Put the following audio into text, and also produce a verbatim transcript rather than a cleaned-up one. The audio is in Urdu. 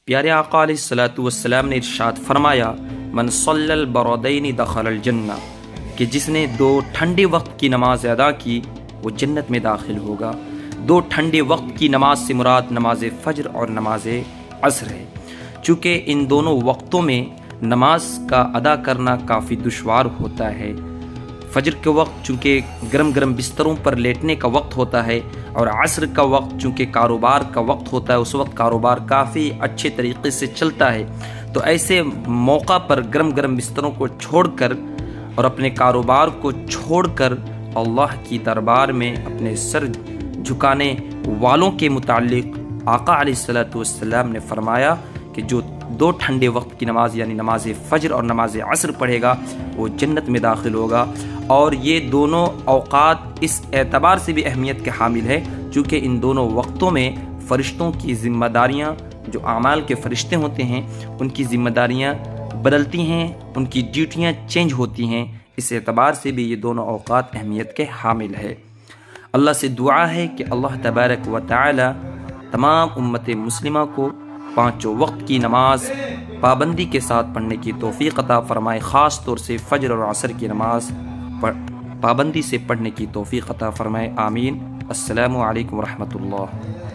پیارے آقا علیہ الصلوۃ والسلام نے ارشاد فرمایا، من صلی البرودین دخل الجنہ، کہ جس نے دو ٹھنڈے وقت کی نماز ادا کی وہ جنت میں داخل ہوگا۔ دو ٹھنڈے وقت کی نماز سے مراد نماز فجر اور نماز عصر ہے، چونکہ ان دونوں وقتوں میں نماز کا ادا کرنا کافی دشوار ہوتا ہے۔ فجر کے وقت چونکہ گرم گرم بستروں پر لیٹنے کا وقت ہوتا ہے، اور عصر کا وقت چونکہ کاروبار کا وقت ہوتا ہے، اس وقت کاروبار کافی اچھے طریقے سے چلتا ہے، تو ایسے موقع پر گرم گرم بستروں کو چھوڑ کر اور اپنے کاروبار کو چھوڑ کر اللہ کی دربار میں اپنے سر جھکانے والوں کے متعلق آقا علیہ الصلوۃ والسلام نے فرمایا کہ جو دو ٹھنڈے وقت کی نماز یعنی نماز فجر اور نماز عصر پڑھے گا وہ جنت میں داخل ہوگا۔ اور یہ دونوں اوقات اس اعتبار سے بھی اہمیت کے حامل ہے چونکہ ان دونوں وقتوں میں فرشتوں کی ذمہ داریاں، جو اعمال کے فرشتے ہوتے ہیں ان کی ذمہ داریاں بدلتی ہیں، ان کی ڈیوٹیاں چینج ہوتی ہیں۔ اس اعتبار سے بھی یہ دونوں اوقات اہمیت کے حامل ہے۔ اللہ سے دعا ہے کہ اللہ تبارک و تعالی تمام امت مسلمہ کو پانچوں وقت کی نماز پابندی کے ساتھ پڑھنے کی توفیق عطا فرمائے، خاص طور سے فجر اور عصر کی نماز پابندی سے پڑھنے کی توفیق عطا فرمائے، آمین۔ السلام علیکم ورحمۃ اللہ۔